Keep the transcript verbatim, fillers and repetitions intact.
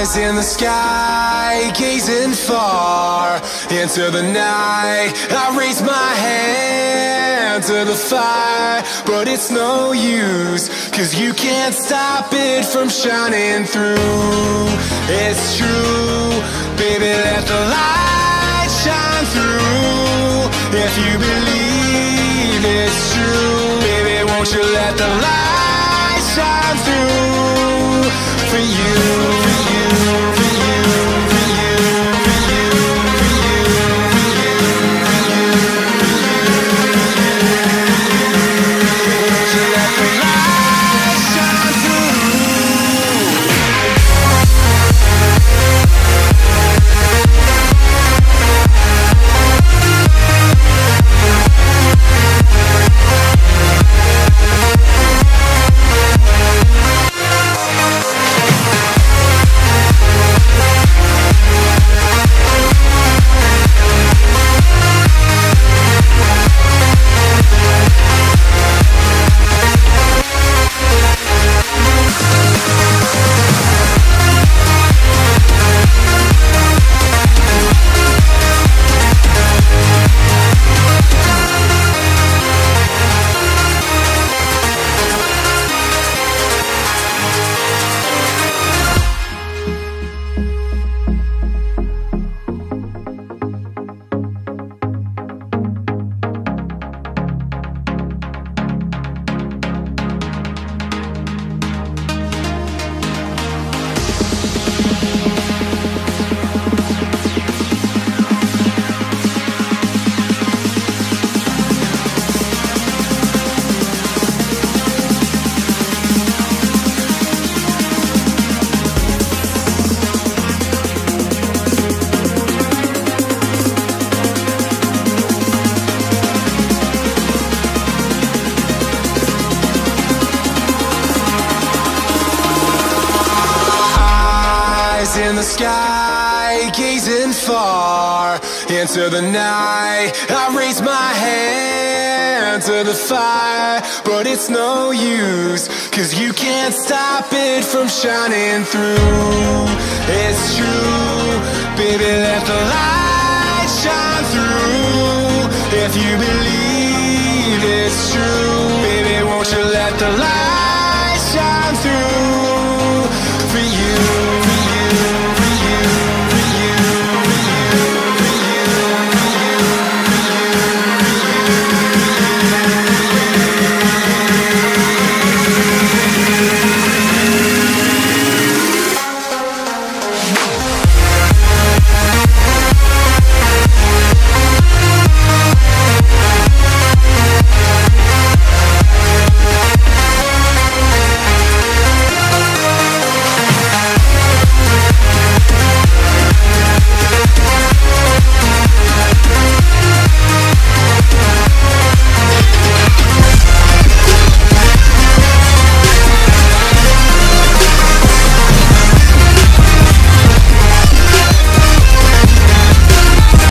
In the sky, gazing far into the night, I raise my hand to the fire, but it's no use, cause you can't stop it from shining through. It's true, baby, let the light shine through. If you believe it's true, baby, won't you let the light shine through for you. In the sky, gazing far into the night, I raise my hand to the fire, but it's no use, cause you can't stop it from shining through. It's true, baby, let the light shine through. If you believe it's true,